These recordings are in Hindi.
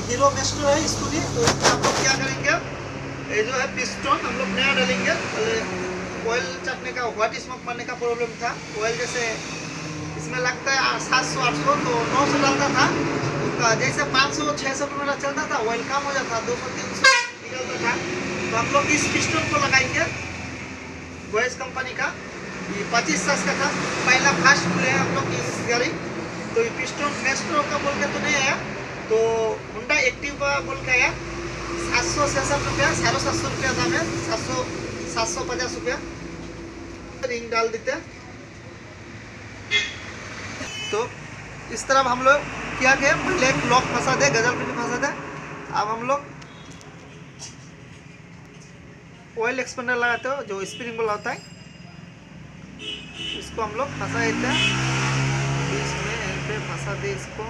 हीरो मेस्ट्रो है स्कूटी। तो इसमें हम लोग क्या करेंगे, ये जो है पिस्टन हम लोग नया डालेंगे। ऑयल चटने का व्हाइट स्मोक मारने का प्रॉब्लम था। ऑयल जैसे इसमें लगता है 700-800, तो 900 डालता था, उसका जैसे 500-600 किलोमीटर चलता था, ऑयल कम हो जाता, 200-300 निकलता था। तो हम लोग इस पिस्टन को लगाएंगे, गोयस कंपनी का, ये 25 का था, पहला फास्ट खुले हैं हम लोग इस गाड़ी। तो ये पिस्टन मेस्ट्रो का बोल के तो नहीं आया, तो होंडा एक्टिवा बोल के आया। 700-700 रुपया, 750 रुपया दाम है, 750 रुपया। रिंग डाल देते हैं। तो इस तरफ हम लोग क्या किया, पहले एक लॉक फंसा दे, गजल पे फंसा दे। अब हम लोग ऑयल एक्सपेंडर लगाते हो, जो स्प्रिंग वाला होता है, इसको हम लोग फंसा देते हैं इसमें, यहीं पे फंसा दे इसको।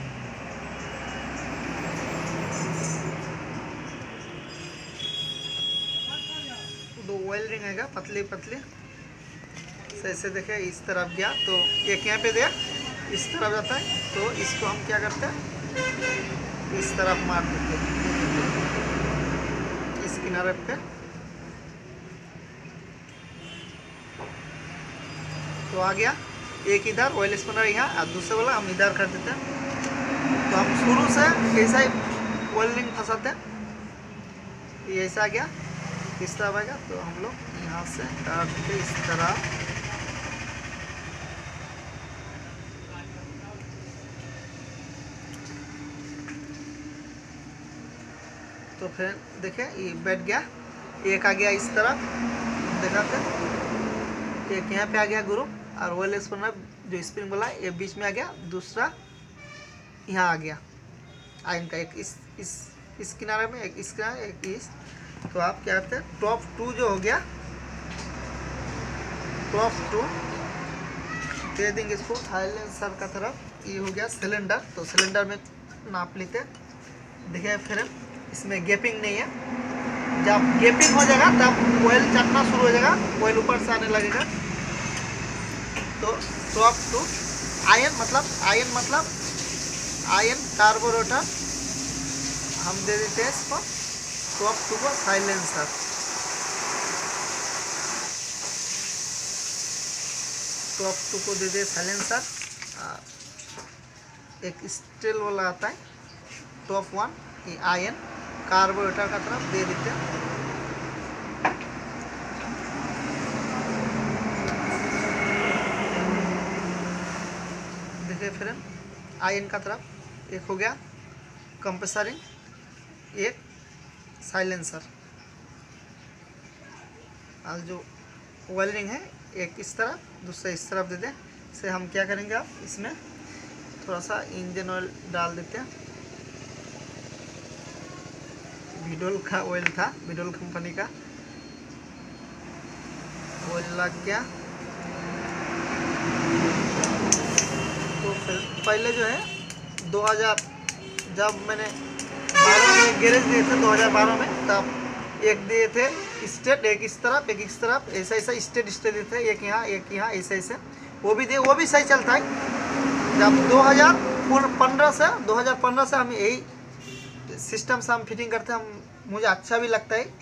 दो ऑयल रिंग आएगा पतली पतली ऐसे, देखे इस तरफ गया तो एक यहाँ पे दिया, इस तरफ जाता है, तो इसको हम क्या करते हैं, इस तरफ मार देते हैं, इस किनारे पे। तो आ गया एक इधर ऑयल स्पिनर यहाँ, और दूसरे वाला हम इधर कर देते हैं। तो हम शुरू से ऐसा ही ऑयल रिंग फंसाते हैं, ये ऐसा आ गया, इस तरफ आएगा। तो हम लोग यहाँ से काट के इस तरह, तो फिर देखें ये बैठ गया, एक आ गया इस तरफ, दिखाते एक यहाँ पे आ गया ग्रुप, और ऑयल स्पिनर जो स्प्रिंग वाला ये बीच में आ गया, दूसरा यहाँ आ गया आयन का, एक इस किनारे में, एक इस किनारे, एक इस। तो आप क्या करते हैं, टॉप 2 जो हो गया, टॉप 2 दे देंगे इसको साइलेंसर का तरफ। ये हो गया सिलेंडर, तो सिलेंडर में नाप लेते हैं। देखिए फिर इसमें गैपिंग नहीं है, जब गैपिंग हो जाएगा तब ऑयल चटना शुरू हो जाएगा, ऑयल ऊपर से आने लगेगा। तो टॉप 2 आयन मतलब आयन कार्बोरेटर हम दे देते हैं इसको, टॉप 2 को साइलेंसर। टॉप 2 को दे दे साइलेंसर। एक स्टील वाला आता है टॉप 1, ये आयन कार्बोरेटर का तरफ दे देते हैं। देखिए फिर आयन का तरफ एक हो गया कंप्रेसरिंग, एक साइलेंसर, और जो वायरिंग है एक इस तरफ, दूसरा इस तरफ दे दें। से हम क्या करेंगे, आप इसमें थोड़ा सा इंजन ऑयल डाल देते हैं। विडोल का ऑयल था, विडोल कंपनी का ऑयल लग गया। तो फिर पहले जो है 2000 जब मैंने 12 में गैरेज दिए थे 2012 में, तब एक दिए थे स्टेट, एक इस तरफ एक इस तरफ, ऐसा ऐसा स्टेट दिए थे, एक यहाँ ऐसे ऐसे, वो भी दिए, वो भी सही चलता है। जब 2015 से हम यही सिस्टम से हम फिटिंग करते हैं, हम मुझे अच्छा भी लगता है।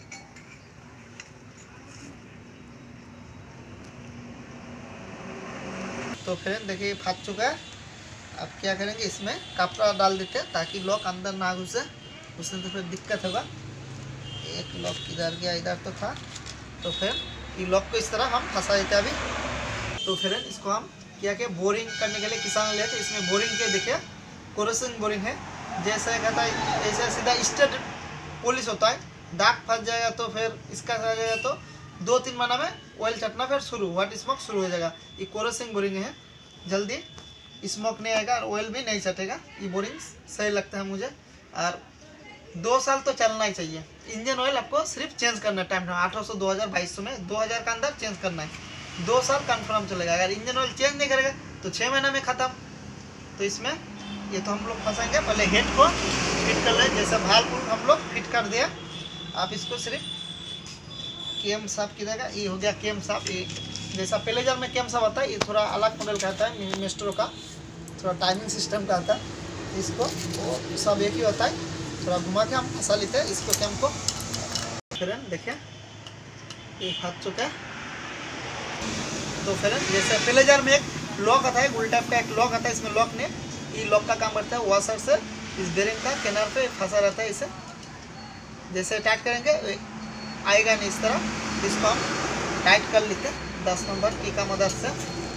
तो फिर देखिए फट चुका है। अब क्या करेंगे, इसमें कपड़ा डाल देते हैं ताकि लॉक अंदर ना घुसे, उसमें तो फिर दिक्कत होगा। एक लॉक इधर गया, इधर तो था, तो फिर ये लॉक को इस तरह हम फंसा देते हैं अभी। तो फिर इसको हम क्या क्या बोरिंग करने के लिए किसान ले, तो इसमें बोरिंग के देखिए कोरेसिंग बोरिंग है, जैसे कहता है ऐसे सीधा स्टेट पॉलिश होता है, दाग फंस जाएगा तो फिर इसका आ जाएगा, तो 2-3 महीना में ऑयल चटना फिर शुरू, व्हाइट स्मोक शुरू हो जाएगा। ये कोरेसिंग बोरिंग है, जल्दी स्मोक नहीं आएगा और ऑयल भी नहीं चटेगा। ये बोरिंग सही लगता है मुझे, और 2 साल तो चलना ही चाहिए। इंजन ऑयल आपको सिर्फ चेंज करना है टाइम 1800, 2000, 2200 में 2000 का अंदर चेंज करना है, 2 साल कन्फर्म चलेगा। अगर इंजन ऑयल चेंज नहीं करेगा तो 6 महीना में ख़त्म। तो इसमें ये तो हम लोग फंसाएंगे, पहले हेड को फिट कर लें, जैसे भाल हम लोग फिट कर दिया। आप इसको सिर्फ केम साफ कीजिएगा। ये हो गया केम साफ, ये जैसा प्लेजर में केम साफ आता है, ये थोड़ा अलग मॉडल का आता है, मेस्ट्रो का थोड़ा टाइमिंग सिस्टम का आता है। इसको वो सब एक ही होता है, थोड़ा घुमा के हम फंसा लेते हैं इसको कैम को। फ्रेंड देखिए ये फंस चुका है। तो फ्रेंड जैसे पहले जार में एक लॉक आता है, गोल टाइप का एक लॉक आता है, इसमें लॉक ने ये लॉक का काम करता है, वॉशर से इस बेरिंग का किनार पे फंसा रहता है। इसे जैसे टाइट करेंगे आएगा नहीं इस तरह, इसको हम टाइट कर लेते हैं 10 नंबर की का मदद से।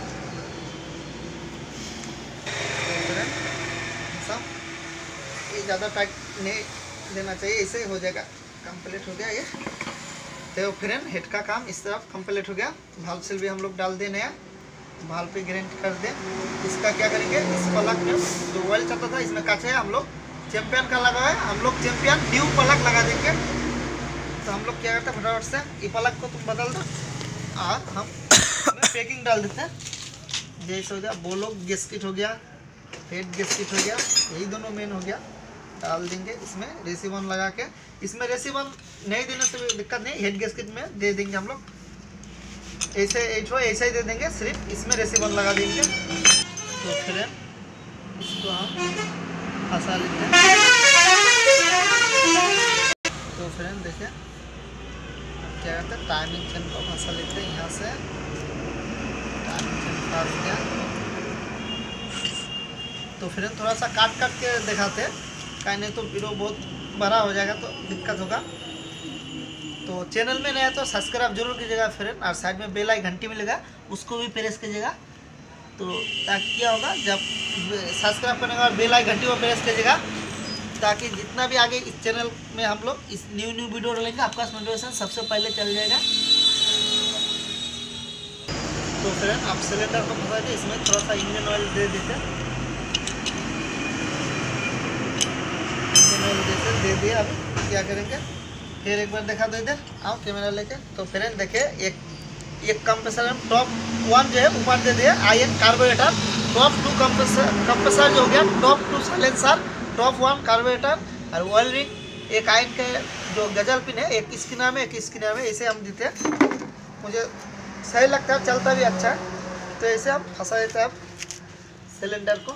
ये ज़्यादा टाइट नहीं देना चाहिए, ऐसे ही हो जाएगा। कंप्लीट हो गया ये। तो फ्रेंड हेड का काम इस तरफ कंप्लीट हो गया। भाल सील भी हम लोग डाल दे नया, भाल पे गारंटी कर दे। इसका क्या करेंगे, इस पलक में जो ऑयल चलता था इसमें काचे है, हम लोग चैंपियन का लगा है, हम लोग चैंपियन न्यू पलक लगा देंगे। तो हम लोग क्या करते हैं फटाफट से ये पलक को तुम बदल दो और हम पैकिंग डाल देते हैं। जैसे हो गया बोलो गैस्किट हो गया, हेड गैस्किट हो गया, यही दोनों मेन हो गया, डाल देंगे इसमें रेसिवन लगा के। इसमें रेसिवन नहीं देने से भी दिक्कत नहीं, हेड गैस्किट में दे देंगे हम लोग, ऐसे ऐसा ही दे देंगे, सिर्फ इसमें रेसिवन लगा देंगे। तो फिर इसको हम फंसा लेते हैं। तो फ्रेंड देखिए क्या करते हैं, टाइमिंग चेन को फंसा लेते हैं यहाँ से, टाइमिंग चेन फंस गया। तो फिर थोड़ा सा काट काट के दिखाते हैं, कहीं नहीं तो वीडियो बहुत बड़ा हो जाएगा तो दिक्कत होगा। तो चैनल में नया तो सब्सक्राइब जरूर कीजिएगा फ्रेंड, और साइड में बेल आई घंटी मिलेगा उसको भी प्रेस कीजिएगा। तो ताकि क्या होगा, जब सब्सक्राइब करने के बाद बेल आई घंटी को प्रेस कीजिएगा, ताकि जितना भी आगे इस चैनल में हम लोग इस न्यू वीडियो डालेंगे आपका नोटिफिकेशन सबसे पहले चल जाएगा। तो फ्रेंड आप सिलेंडर को फंसा के इसमें थोड़ा सा इंजन ऑयल दे देते हैं, जैसे दे दिए। अब क्या करेंगे, फिर एक बार दिखा दो, इधर आओ कैमरा लेके। तो फ्रेंड देखिए एक कंप्रेसर हम टॉप 1 जो है ऊपर दे दिए, आयन कार्बोरेटर, टॉप 2 कंप्रेसर जो हो गया, टॉप 2 साइलेंसर, टॉप 1 कार्बोरेटर, और ऑयल रिंग, एक आयन के जो गजल पिन है, एक इसकी नाम है एक इसकी नाम है, ऐसे हम देते हैं। मुझे सही लगता है, चलता भी अच्छा है। तो ऐसे हम फंसा देते हैं अब सिलेंडर को,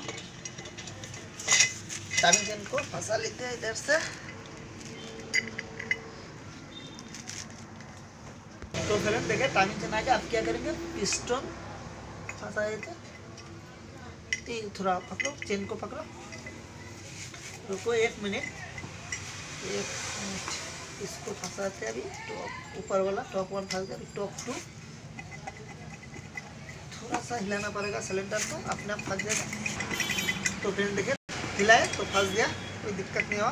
टाइमिंग चेन को फंसा लेते हैं इधर से। तो फिर देखिए टाइमिंग चेन आ गया। अब क्या करेंगे, पिस्टन फंसा देते, थोड़ा पकड़ो, चेन को पकड़ो, रुको 1 मिनट, इसको फंसाते हैं अभी। टॉप ऊपर वाला टॉप 1 फंस गया, टॉप 2 थोड़ा सा हिलाना पड़ेगा सिलेंडर को, अपने आप फंस जाएगा। तो फिर देखिए हिलाए तो फंस गया, कोई दिक्कत नहीं हुआ।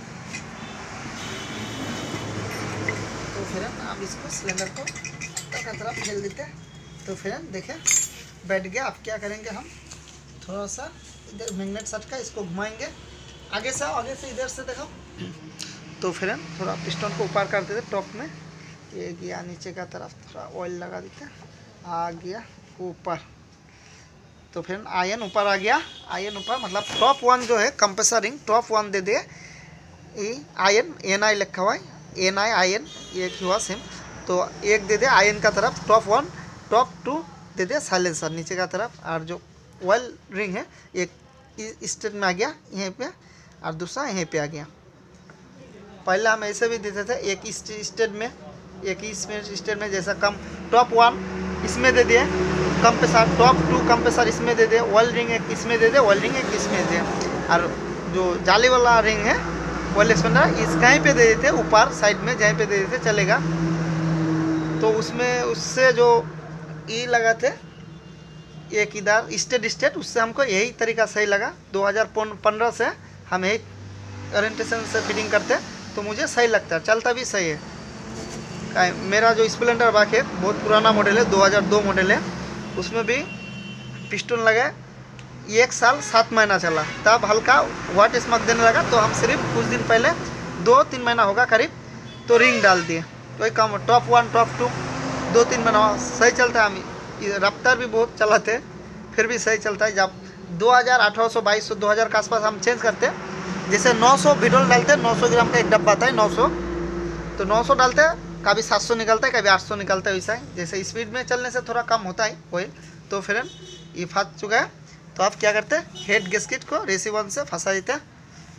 तो फिर अब इसको सिलेंडर को तरफ हिल देते हैं। तो फिर देखिए बैठ गया। अब क्या करेंगे, हम थोड़ा सा इधर मैग्नेट सट का इसको घुमाएंगे आगे से इधर से देखो। तो फिर थोड़ा पिस्टन को ऊपर कर देते टॉप में, ये गया नीचे का तरफ, थोड़ा ऑयल लगा देते, आ गया ऊपर। तो फिर आयन ऊपर आ गया, आयन ऊपर मतलब टॉप 1 जो है कंप्रेसर रिंग टॉप 1 दे दिए, ये आयन NI लिखा हुआ है, NI आयन ये हुआ सेम। तो एक दे दे आयन का तरफ टॉप 1, टॉप 2 दे दे साइलेंसर नीचे का तरफ, और जो ऑयल रिंग है एक स्टेट में आ गया यहीं पे, और दूसरा यहीं पे आ गया। पहले हम ऐसे भी देते थे, एक स्टेट में एक ही स्टेट में, जैसा कम टॉप 1 इसमें दे दिए कंप्रेसर, टॉप 2 कंप्रेसर इसमें दे दे, ऑयल रिंग एक इसमें दे दे, ऑयल रिंग एक इसमें दे, और जो जाली वाला रिंग है ऑयल एक्सपेंडर इस कहीं पे दे देते, ऊपर साइड में जहीं पे दे देते चलेगा। तो उसमें उससे जो ई लगाते एक इधर स्टेट, उससे हमको यही तरीका सही लगा। 2015 से हम यही ओरिएंटेशन से फिटिंग करते, तो मुझे सही लगता है, चलता भी सही है। मेरा जो स्प्लेंडर बाइक है बहुत पुराना मॉडल है, 2002 मॉडल है, उसमें भी पिस्टन लगा 1 साल 7 महीना चला, तब हल्का वाट स्मक देने लगा। तो हम सिर्फ कुछ दिन पहले 2-3 महीना होगा करीब, तो रिंग डाल दिए, तो एक काम टॉप 1 टॉप 2 2-3 महीना सही चलता है। हम रफ्तार भी बहुत चलाते फिर भी सही चलता है। जब 2000 1800 2200 2000 के आसपास हम चेंज करते हैं, जैसे 900 भिडोल डालते हैं, 900 ग्राम का एक डब्बा आता है 900, तो 900 डालते हैं, कभी 700 निकलता है, कभी 800 निकलता है, वैसा है। जैसे स्पीड में चलने से थोड़ा कम होता है ऑयल। तो फिर ये फंस चुका है, तो आप क्या करते हैं, हेड गैस्केट को रेसिवन से फंसा देते हैं।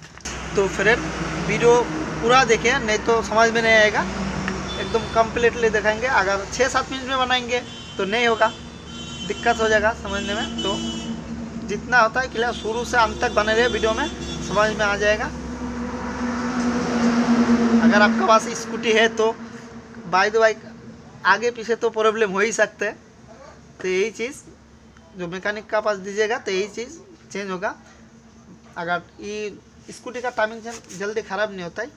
तो फ्रेंड वीडियो पूरा देखें, नहीं तो समझ में नहीं आएगा। एकदम कम्प्लीटली दिखाएंगे। अगर 6-7 मिनट में बनाएंगे तो नहीं होगा, दिक्कत हो जाएगा समझने में। तो जितना होता है क्लियर शुरू से अंत तक बने रहे वीडियो में, समझ में आ जाएगा। अगर आपका पास स्कूटी है तो बाय द बाई आगे पीछे तो प्रॉब्लम हो ही सकते हैं। तो यही चीज़ जो मैकेनिक का पास दीजिएगा तो यही चीज़ चेंज होगा। अगर ये स्कूटी का टाइमिंग चेन जल्दी ख़राब नहीं होता है,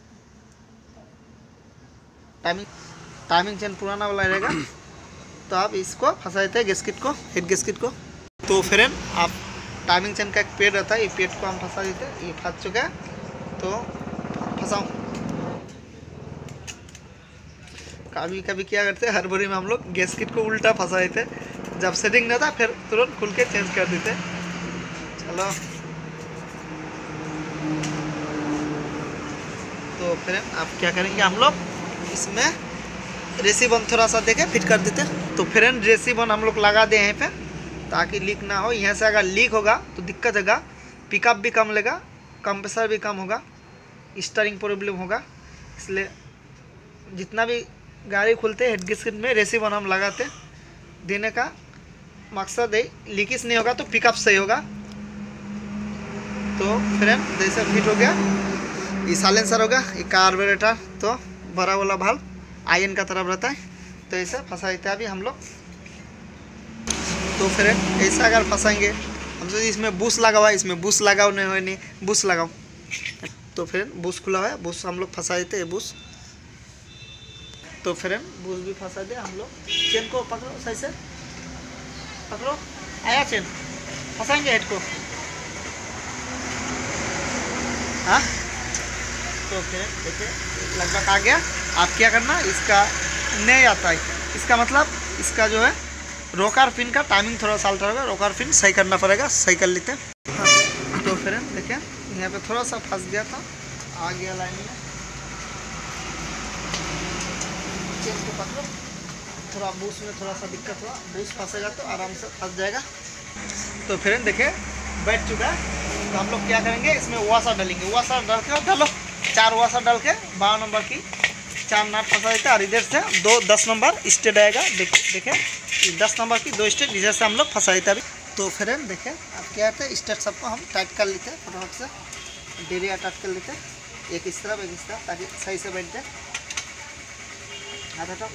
टाइमिंग चेन पुराना वाला रहेगा तो आप इसको फंसा देते हैं गैस्केट को, हेड गैस्केट को। तो फ्रेंड आप टाइमिंग चेन का एक पेड रहता है, ये पेड को हम फंसा देते हैं। ये फंस चुका है तो फंसाऊँ। कभी कभी क्या करते हैं, हड़बड़ी में हम लोग गैस्केट को उल्टा फंसा देते, जब सेटिंग नहीं था फिर तुरंत खुल के चेंज कर देते। चलो तो फिर आप क्या करेंगे, हम लोग इसमें रेसिबन थोड़ा सा देके फिट कर देते। तो फ्रेंड रेसिबन हम लोग लगा दें यहाँ पे ताकि लीक ना हो। यहाँ से अगर लीक होगा तो दिक्कत होगा, पिकअप भी कम लेगा, कंप्रेसर भी कम होगा, स्टीयरिंग प्रॉब्लम होगा। इसलिए जितना भी गाड़ी खुलते हेड गैस्केट में रेसिबन हम लगाते देने का मकसद है, लीकेज नहीं होगा तो पिकअप सही होगा। तो फ्रेंड जैसे फिट हो गया, ये साइलेंसर होगा, ये कार्बोरेटर तो बड़ा वाला भाल्व आयन का तरफ रहता है, तो ऐसे फंसा देते हैं अभी हम लोग। तो फ्रेंड ऐसा अगर फंसाएंगे हम तो इसमें बुश लगा हुआ है, इसमें बुश लगाओ नहीं हो, नहीं बुश लगाओ। तो फ्रेंड बुश खुला हुआ है, बुश हम लोग फंसा देते हैं बुश। तो फ्रेंड बुश भी फंसा दे हम लोग। चेन को पकड़ो, सही से पकड़ो, आया चेन, फंसाएंगे हेड को। हाँ तो फ्रेंड देखिए लगभग आ गया। आप क्या करना, इसका नहीं आता है, इसका मतलब इसका जो है रोकर पिन का टाइमिंग थोड़ा सा अल्टर होगा, रोकर पिन सही करना पड़ेगा, सही कर लेते हैं। हाँ तो फ्रेंड देखिए यहाँ पे थोड़ा सा फंस गया था, आ गया लाइन में। चेन को पकड़ो, थोड़ा बूस में थोड़ा सा दिक्कत हुआ, बूस फंसेगा तो आराम से फंस जाएगा। तो फ्रेंड देखिए बैठ चुका है। तो हम लोग क्या करेंगे, इसमें वाशर डालेंगे, वाशर डाल के डालो, 4 वाशर डाल के 12 नंबर की 4 नट फंसा देते हैं। और इधर से 2 10 नंबर स्टेट आएगा, देखें 10 नंबर की 2 स्टेट इधर से हम लोग फंसा देते हैं अभी। तो फ्रेंड देखें अब क्या करते हैं, स्टेट सबको हम टाइट कर लेते हैं फटाफट से, डेरिया टाइट कर लेते हैं, एक इस तरफ एक इस तरफ, ताकि सही से बैठ जाए। हाथ हटाओ।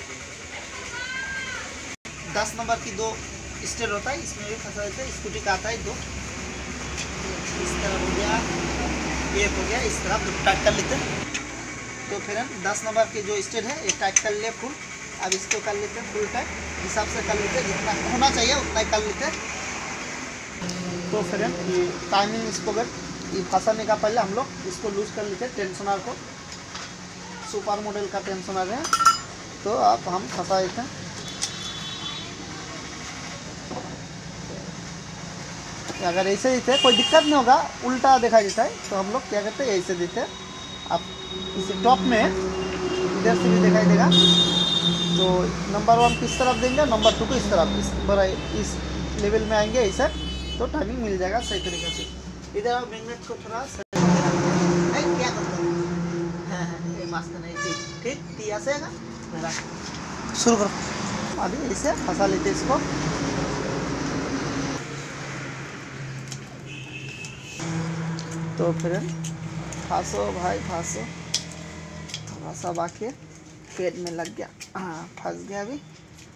10 नंबर की 2 स्टेट होता है, इसमें भी फंसा देते हैं। स्कूटी का आता है 2, इस तरफ हो गया, एक हो गया, इस तरफ टाइट कर लेते हैं। तो फिर हम 10 नंबर की जो स्टेट है ये टाइट कर लिए फुल। अब इसको कर लेते हैं फुल टाइट, हिसाब से कर लेते हैं, जितना होना चाहिए उतना ही कर लेते हैं। तो फिर ये टाइमिंग स्पोकेट ये फंसाने का पहले हम लोग इसको लूज कर लेते हैं, टेंशनर को। सुपर मॉडल का टेंशनर है तो आप हम फंसा देते हैं। अगर ऐसे देते हैं कोई दिक्कत नहीं होगा, उल्टा दिखाई देता है तो हम लोग क्या करते हैं ऐसे देते हैं। आप इसे टॉप में इधर से भी दिखाई देगा। तो नंबर 1 किस तरफ देंगे, नंबर 2 को इस तरफ, इस लेवल में आएंगे ऐसा, तो टाइमिंग मिल जाएगा सही तरीके से। इधर आप मैग्नेट को थोड़ा क्या करते हैं, ये मास्क नहीं ठीक ऐसे है ना, शुरू करो। अभी इसे फंसा लेते इसको। तो फिर फांसो भाई फांसो, थोड़ा सा बाकी पेट में लग गया, हाँ फंस गया अभी।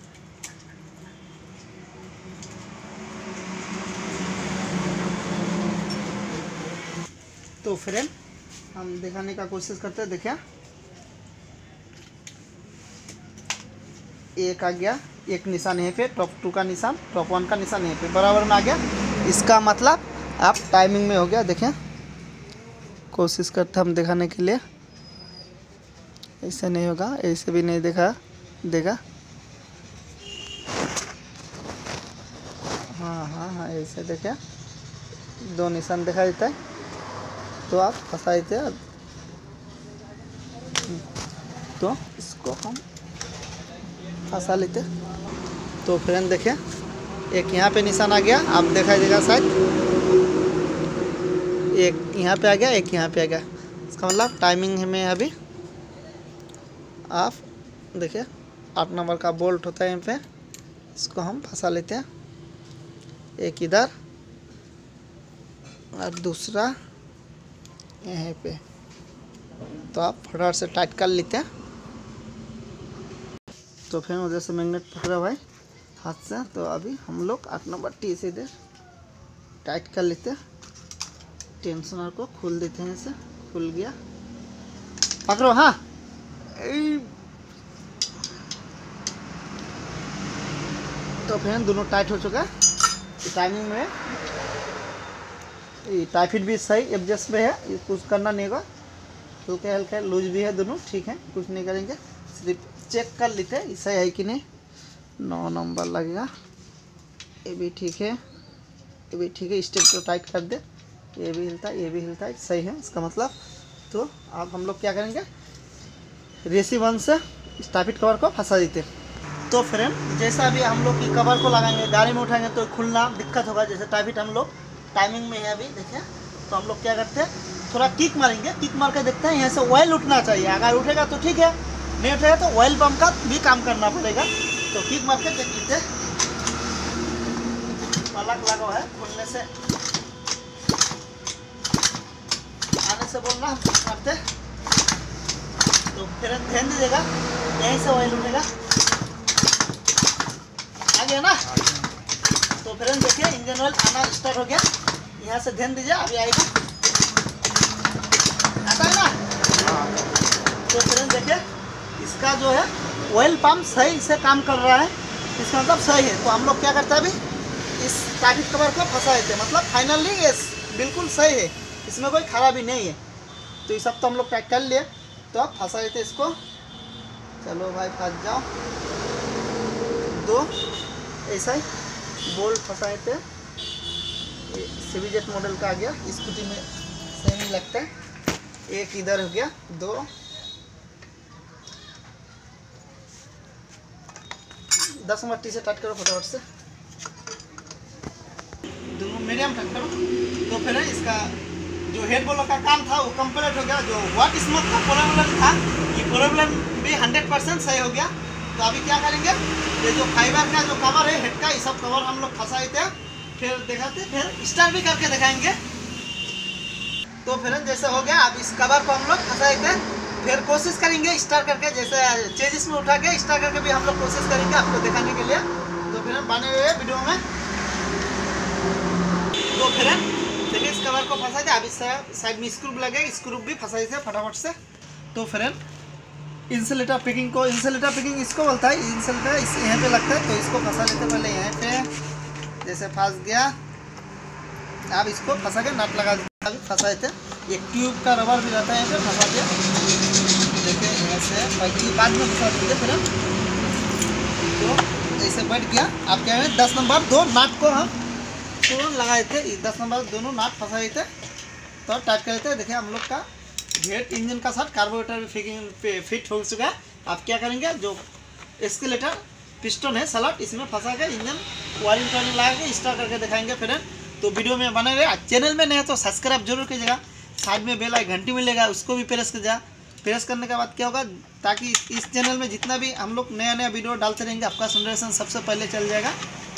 तो फ्रेंड हम दिखाने का कोशिश करते हैं। देखिए एक आ गया, एक निशान यहीं पे, टॉप 2 का निशान, टॉप 1 का निशान यहीं पे बराबर में आ गया। इसका मतलब आप टाइमिंग में हो गया। देखें कोशिश करते हम दिखाने के लिए, ऐसे नहीं होगा, ऐसे भी नहीं देगा। हाँ ऐसे देखें 2 निशान दिखा देता है तो आप फंसा देते हैं। तो इसको हम फंसा लेते। तो फ्रेंड देखें एक यहाँ पे निशान आ गया, आप दिखाई देगा शायद, एक यहाँ पे आ गया, एक यहाँ पे आ गया। इसका मतलब टाइमिंग में अभी आप देखिए 8 नंबर का बोल्ट होता है यहाँ पे, इसको हम फंसा लेते हैं, एक इधर और दूसरा यहाँ पे। तो आप फटाफट से टाइट कर लेते हैं। तो फिर उधर से मैग्नेट पकड़ा हुआ है हाथ से, तो अभी हम लोग 8 नंबर टी से इधर टाइट कर लेते हैं। टेंशनर को खोल देते हैं, इसे खुल गया, पकड़ो। हाँ, तो फिर दोनों टाइट हो चुका है। टाइमिंग में टाइफिट भी सही एडजस्ट में है, कुछ करना नहीं होगा। हल्के हल्के लूज भी है, दोनों ठीक है, कुछ नहीं करेंगे। सिर्फ चेक कर लेते हैं सही है कि नहीं। 9 नंबर लगेगा, ये भी ठीक है, ये भी ठीक है। स्टेप को टाइट कर दे, ये भी हिलता है, ये भी हिलता है, सही है इसका मतलब। तो अब हम लोग क्या करेंगे, रेसी 1 से टाइफिट कवर को फंसा देते। तो फ्रेंड जैसा अभी हम लोग की कवर को लगाएंगे, गाड़ी में उठाएंगे तो खुलना दिक्कत होगा। जैसे टाइफिट हम लोग टाइमिंग में है अभी देखिए, तो हम लोग क्या करते हैं, थोड़ा किक मारेंगे, किक मार के देखते हैं यहाँ से ऑयल उठना चाहिए। अगर उठेगा तो ठीक है, नहीं उठेगा तो ऑयल पंप का भी काम करना पड़ेगा। तो किक मार के देख लेते हैं। पलक लगा है, खुलने से आने से बोलना हम मारते। तो फिर ध्यान दीजिएगा, यहीं से ऑयल उठेगा, आ गया ना। तो फिर देखिए इंजन ऑयल आना स्टार्ट हो गया, यहाँ से ध्यान दीजिए, अभी आएगा, आता है ना। तो फिर देखिए इसका जो है ऑयल पंप सही से काम कर रहा है, इसका मतलब सही है। तो हम लोग क्या करते हैं, अभी इस टाइफिट कवर को फंसा देते हैं, मतलब फाइनली ये बिल्कुल सही है, इसमें कोई खराबी नहीं है। तो ये सब तो हम लोग टाइट कर लिए, तो आप फंसा देते इसको। चलो भाई फंस जाओ, 2 ऐसा ही बोल्ट फंसा देते हैं। सीवीजेट मॉडल का आ गया, स्कूटी में सेम ही लगता है। एक इधर हो गया, 2 10 नंबर टी से टाइट करो फटाफट से, दोनों मीडियम टाइट करो। तो फिर इसका जो हेड बोलो का काम था वो कंप्लीट हो गया। जो वाट स्मोक का प्रॉब्लम था, ये प्रॉब्लम भी 100% सही हो गया। तो अभी क्या करेंगे, ये जो फाइबर का जो कवर है हेड का, ये सब कवर हम लोग फंसा देते हैं, फिर दिखाते, फिर स्टार्ट भी करके दिखाएंगे। तो फिर जैसे हो गया, अब इस कवर को हम लोग फंसा देते हैं, फिर कोशिश करेंगे स्टार्ट करके, जैसे चेजिस में उठा के स्टार्ट करके भी हम लोग कोशिश करेंगे आपको दिखाने के लिए। तो फिर बने हुए वीडियो में। तो फिर देखिए इस कवर को फंसा दिया, अब इस साइड में स्क्रू लगे, स्क्रू भी फंसा देते फटाफट से। तो फिर इंसुलेटर पिकिंग को, इंसुलेटर पिकिंग इसको बोलता है, इंसुलेटर इस यहाँ पे लगता है, तो इसको फंसा लेते पहले यहाँ पे। जैसे फंस गया, अब इसको फंसा के नट लगा देते, अभी फंसा देते। एक ट्यूब का रबर भी रहता है यहाँ पे, फंसा दिया। देखिए यहाँ से बाद में फंसा देते। फिर तो ऐसे बैठ गया। आप क्या है 10 नंबर 2 नट को हम तो लगा देते, 10 नंबर दोनों नट फंसा देते, तो टाइट कर देते। देखिए हम लोग का जेट इंजन का साथ कार्बोरेटर भी फिट हो चुका है। आप क्या करेंगे, जो एस्केलेटर पिस्टन है सलट, इसमें फंसा के इंजन वायरिंग करने लगा के स्टार्ट करके दिखाएंगे फिर। तो वीडियो में बने रहे। चैनल में नहीं है तो सब्सक्राइब जरूर कीजिएगा, साइड में बेल आइकन घंटी मिलेगा, उसको भी प्रेस कीजिएगा। प्रेस करने के बाद क्या होगा, ताकि इस चैनल में जितना भी हम लोग नया नया वीडियो डालते रहेंगे, आपका नोटिफिकेशन सबसे पहले चल जाएगा।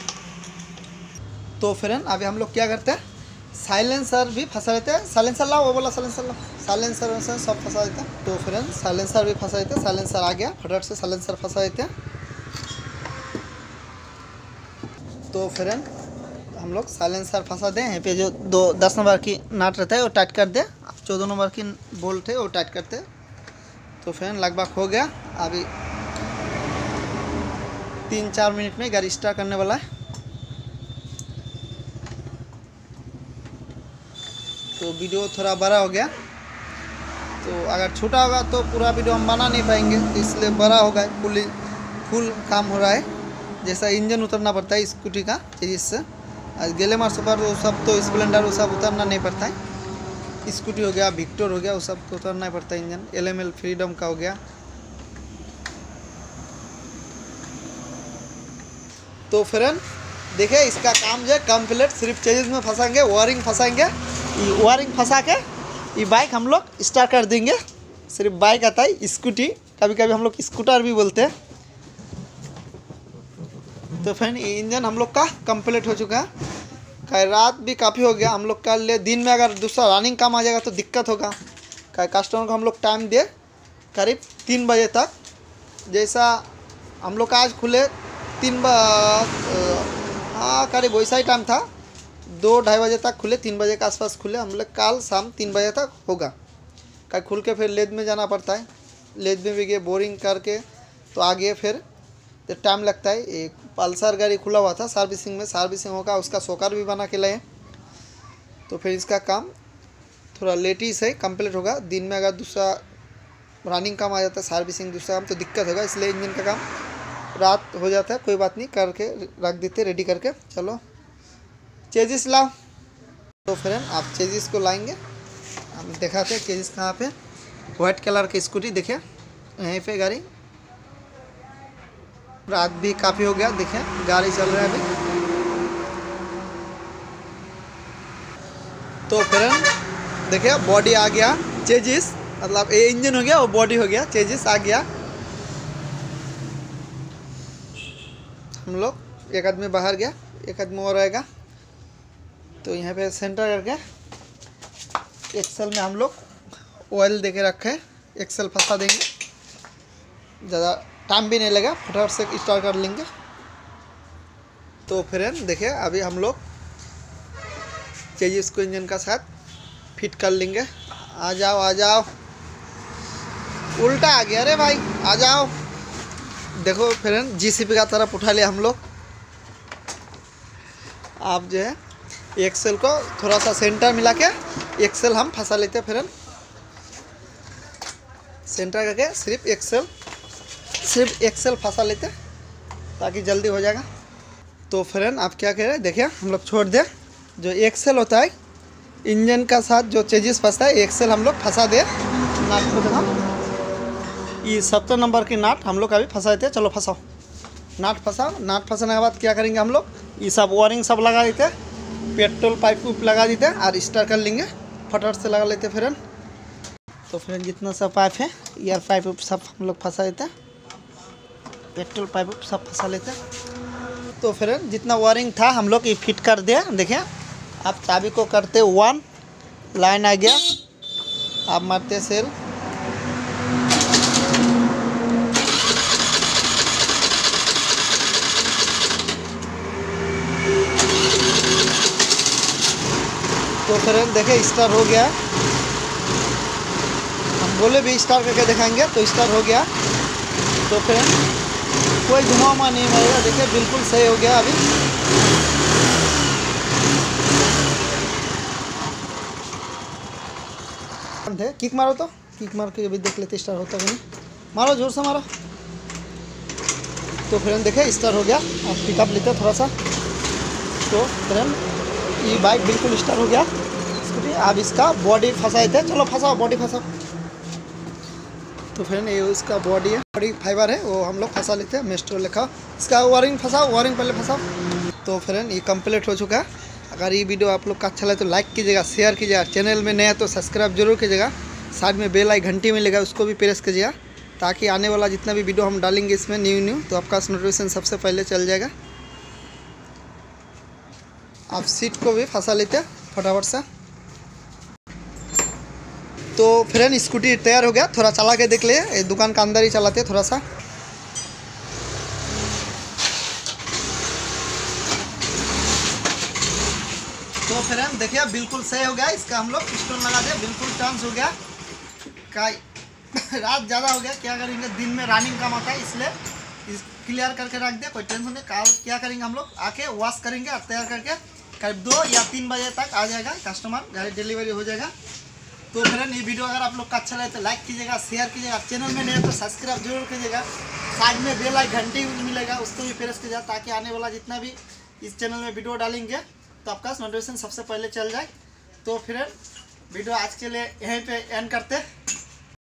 तो फ्रेंड अभी हम लोग क्या करते हैं, साइलेंसर भी फंसा देते हैं। साइलेंसर लाओ, वो बोला साइलेंसर लाओ, साइलेंसर सब फंसा देते हैं। तो फ्रेंड साइलेंसर भी फंसा देते हैं। साइलेंसर आ गया, फटाफट से साइलेंसर फंसा देते हैं। तो फ्रेंड हम लोग साइलेंसर फंसा दें। यहाँ पे जो 10 नंबर की नाट रहता है वो टाइट कर दे, 14 नंबर की बोल्ट है वो टाइट करते। तो फ्रेंड लगभग हो गया, अभी 3-4 मिनट में गाड़ी स्टार्ट करने वाला है। तो वीडियो थोड़ा बड़ा हो गया, तो अगर छोटा होगा तो पूरा वीडियो हम बना नहीं पाएंगे, इसलिए बड़ा होगा। फुल काम हो रहा है। जैसा इंजन उतरना पड़ता है स्कूटी का चीज़ से, ग्लैमर सुपर वो सब, तो स्प्लेंडर वो सब उतरना नहीं पड़ता है। स्कूटी हो गया, विक्टर हो गया, वो सब तो उतरना ही पड़ता है इंजन। LML फ्रीडम का हो गया। तो फ्रेंड देखिए इसका काम जो है कंप्लीट, सिर्फ चेजिस में फंसाएंगे, वायरिंग फंसाएंगे। वायरिंग फंसा के ये बाइक हम लोग स्टार्ट कर देंगे। सिर्फ बाइक आता है, स्कूटी कभी कभी हम लोग स्कूटर भी बोलते हैं। तो फ्रेंड ये इंजन हम लोग का कंप्लीट हो चुका है। रात भी काफ़ी हो गया हम लोग का लिए। दिन में अगर दूसरा रनिंग काम आ जाएगा तो दिक्कत होगा। कस्टमर को हम लोग टाइम दिए करीब 3 बजे तक। जैसा हम लोग का आज खुले 3 हाँ करीब वैसा ही टाइम था। 2-2:30 बजे तक खुले, 3 बजे के आसपास खुले। हम लोग कल शाम 3 बजे तक होगा। खुल के फिर लेद में जाना पड़ता है। लेद में भी गए बोरिंग करके तो आगे फिर तो टाइम लगता है। एक पल्सर गाड़ी खुला हुआ था सर्विसिंग में, सर्विसिंग होगा, उसका सोकर भी बना के लाए। तो फिर इसका काम थोड़ा लेट ही से कंप्लीट होगा। दिन में अगर दूसरा रनिंग काम आ जाता है, सर्विसिंग दूसरा काम, तो दिक्कत होगा। इसलिए इंजन का काम रात हो जाता है। कोई बात नहीं, करके रख देते रेडी करके। चलो चेजिस लाओ। तो फ्रेंड आप चेजिस को लाएंगे, हम दिखाते हैं चेजिस कहाँ पे। वाइट कलर की स्कूटी देखिए यहीं पे गाड़ी। रात भी काफ़ी हो गया, देखिए गाड़ी चल रहा है अभी। तो फ्रेंड देखिए बॉडी आ गया चेजिस, मतलब ये इंजन हो गया और बॉडी हो गया, चेजिस आ गया। हम लोग एक आदमी बाहर गया, एक आदमी और आएगा। तो यहाँ पे सेंटर करके एक्सेल में हम लोग ऑयल दे के रखे, एक्सेल फंसा देंगे। ज़्यादा टाइम भी नहीं लगा, फटाफट से स्टार्ट कर लेंगे। तो फ्रेंड देखिए अभी हम लोग चेजिस को इंजन का साथ फिट कर लेंगे। आ जाओ आ जाओ, उल्टा आ गया रे भाई, आ जाओ। देखो फ्रेंड जीसीबी का तरफ उठा लिया हम लोग। आप जो है एक्सेल को थोड़ा सा सेंटर मिला के एक्सेल हम फंसा लेते हैं फ्रेंड। सेंटर करके सिर्फ एक्सेल फंसा लेते हैं ताकि जल्दी हो जाएगा। तो फ्रेंड आप क्या कह रहे हैं, देखिए हम लोग छोड़ दें। जो एक्सेल होता है इंजन का साथ जो चेजिस फंसता है, एक्सेल हम लोग फंसा दे। नाट को देखा, ये 70 नंबर की नाट हम लोग अभी फंसा देते हैं। चलो फंसाओ, नाट फंसाओ। नाट फंसाने के बाद क्या करेंगे हम लोग, ये सब वायरिंग सब लगा देते हैं, पेट्रोल पाइप लगा देते हैं और स्टार्ट कर लेंगे। फटाफट से लगा लेते हैं फ्रेंड। तो फ्रेंड जितना सा पाइप है, एयर पाइप सब हम लोग फंसा देते हैं, पेट्रोल पाइप सब फंसा लेते हैं। तो फ्रेंड जितना वायरिंग था हम लोग ये फिट कर दिया। देखिए आप चाबी को करते 1, लाइन आ गया, आप मारते सेल। तो फ्रेंड देखिए स्टार्ट हो गया। हम बोले भी स्टार्ट करके दिखाएंगे तो स्टार्ट हो गया। तो फ्रेंड कोई घुमा नहीं मारेगा, देखिए बिल्कुल सही हो गया अभी। किक मारो, तो किक मार के अभी देख लेते स्टार्ट होता है नहीं। मारो जोर से मारो। तो फ्रेंड देखिए स्टार्ट हो गया। आप पिकअप लेते थोड़ा सा। तो फ्रेंड ये बाइक बिल्कुल स्टार्ट हो गया स्कूटी। आप इसका बॉडी फंसाए थे, चलो फंसाओ, बॉडी फंसाओ। तो फ्रेंड ये इसका बॉडी है, बॉडी फाइबर है, वो हम लोग फंसा लेते हैं। मेस्ट्रो लिखा, इसका वायरिंग फंसाओ, वायरिंग पहले फंसाओ। तो फ्रेंड ये कंप्लीट हो चुका है। अगर ये वीडियो आप लोग का अच्छा लगे तो लाइक कीजिएगा, शेयर कीजिएगा। चैनल में नया तो सब्सक्राइब जरूर कीजिएगा। साइड में बेल आई घंटी मिलेगा, उसको भी प्रेस कीजिएगा ताकि आने वाला जितना भी वीडियो हम डालेंगे इसमें न्यू तो आपका नोटिफिकेशन सबसे पहले चल जाएगा। आप सीट को भी फंसा लेते हैं फटाफट से। तो फ्रेंड स्कूटी तैयार हो गया। थोड़ा चला के देख ले, दुकान का अंदर ही चलाते थोड़ा सा। तो फ्रेंड देखिए बिल्कुल सही हो गया। इसका हम लोग पिस्टन लगा दिया, बिल्कुल टर्न्स हो गया। रात ज़्यादा हो गया, क्या करेंगे, दिन में रनिंग काम आता है इसलिए क्लियर करके रख दिया। कोई टेंशन नहीं। कल क्या करेंगे हम लोग, आके वॉश करेंगे और तैयार करके करीब 2 या 3 बजे तक आ जाएगा कस्टमर, गाड़ी डिलीवरी हो जाएगा। तो फ्रेंड ये वीडियो अगर आप लोग का अच्छा लगे तो लाइक कीजिएगा, शेयर कीजिएगा। चैनल में नए तो सब्सक्राइब जरूर कीजिएगा। साइड में बेल आई घंटी मिलेगा, उसको भी प्रेस कीजिएगा ताकि आने वाला जितना भी इस चैनल में वीडियो डालेंगे तो आपका नोटिफिकेशन सबसे पहले चल जाए। तो फ्रेंड वीडियो आज के लिए यहीं पे एंड करते हैं।